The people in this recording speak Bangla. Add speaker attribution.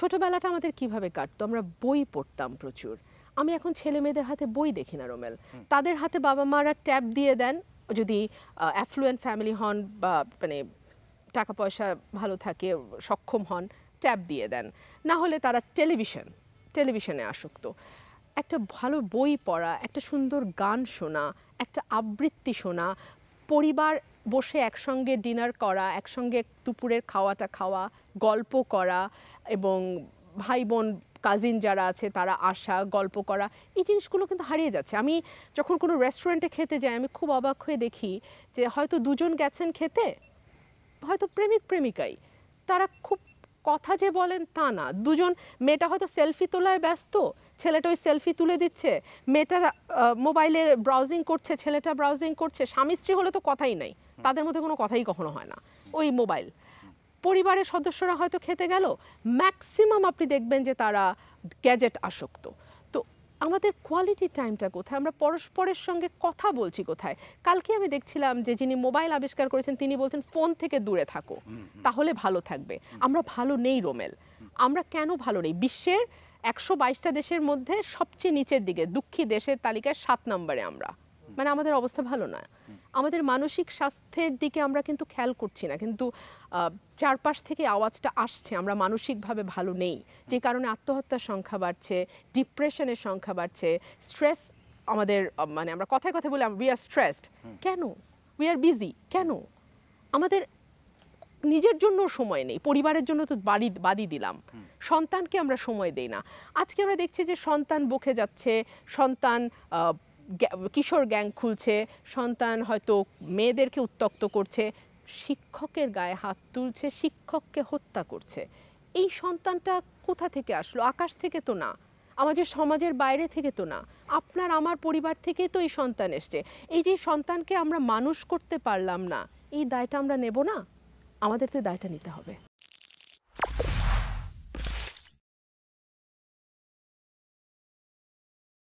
Speaker 1: ছোটবেলাটা আমাদের কিভাবে কাটতো? আমরা বই পড়তাম প্রচুর। আমি এখন ছেলে মেয়েদের হাতে বই দেখি না রোমেল। তাদের হাতে বাবা মারা ট্যাব দিয়ে দেন, যদি অ্যাফ্লুয়েন্ট ফ্যামিলি হন বা মানে টাকা পয়সা ভালো থাকে, সক্ষম হন, ট্যাব দিয়ে দেন। না হলে তারা টেলিভিশনে আসক্ত। একটা ভালো বই পড়া, একটা সুন্দর গান শোনা, একটা আবৃত্তি শোনা, পরিবার বসে একসঙ্গে ডিনার করা, একসঙ্গে দুপুরের খাওয়াটা খাওয়া, গল্প করা, এবং ভাই বোন কাজিন যারা আছে তারা আসা, গল্প করা, এই জিনিসগুলো কিন্তু হারিয়ে যাচ্ছে। আমি যখন কোনো রেস্টুরেন্টে খেতে যাই, আমি খুব অবাক হয়ে দেখি যে হয়তো দুজন গেছেন খেতে, হয়তো প্রেমিক প্রেমিকাই, তারা খুব কথা যে বলেন তা না। দুজন, মেয়েটা হয়তো সেলফি তোলায় ব্যস্ত, ছেলেটা ওই সেলফি তুলে দিচ্ছে, মেয়েটা মোবাইলে ব্রাউজিং করছে, ছেলেটা ব্রাউজিং করছে। স্বামী স্ত্রী হলে তো কথাই নাই, তাদের মধ্যে কোনো কথাই কখনো হয় না, ওই মোবাইল। পরিবারের সদস্যরা হয়তো খেতে গেল, ম্যাক্সিমাম আপনি দেখবেন যে তারা গ্যাজেট আসক্ত। তো আমাদের কোয়ালিটি টাইমটা কোথায়? আমরা পরস্পরের সঙ্গে কথা বলছি কোথায়? কালকে আমি দেখছিলাম যে যিনি মোবাইল আবিষ্কার করেছেন তিনি বলছেন ফোন থেকে দূরে থাকো, তাহলে ভালো থাকবে। আমরা ভালো নেই রোমেল। আমরা কেন ভালো নেই? বিশ্বের 122টা দেশের মধ্যে সবচেয়ে নিচের দিকে, দুঃখী দেশের তালিকায় 7 নম্বরে আমরা। মানে আমাদের অবস্থা ভালো না। আমাদের মানসিক স্বাস্থ্যের দিকে আমরা কিন্তু খেয়াল করছি না, কিন্তু চারপাশ থেকে আওয়াজটা আসছে আমরা মানসিকভাবে ভালো নেই, যে কারণে আত্মহত্যার সংখ্যা বাড়ছে, ডিপ্রেশনের সংখ্যা বাড়ছে, স্ট্রেস আমাদের, মানে আমরা কথায় কথায় বলি উই আর স্ট্রেসড। কেন? We are busy. কেন? আমাদের নিজের জন্য সময় নেই, পরিবারের জন্য তো বাদই দিলাম, সন্তানকে আমরা সময় দেই না। আজকে আমরা দেখছি যে সন্তান বকে যাচ্ছে, সন্তান কিশোর গ্যাং খুলছে, সন্তান হয়তো মেয়েদেরকে উত্ত্যক্ত করছে, শিক্ষকের গায়ে হাত তুলছে, শিক্ষককে হত্যা করছে। এই সন্তানটা কোথা থেকে আসলো? আকাশ থেকে তো না, আমাদের সমাজের বাইরে থেকে তো না, আপনার আমার পরিবার থেকেই তো এই সন্তান এসছে। এই যে সন্তানকে আমরা মানুষ করতে পারলাম না, এই দায়টা আমরা নেব না? আমাদের তো দায়টা নিতে হবে।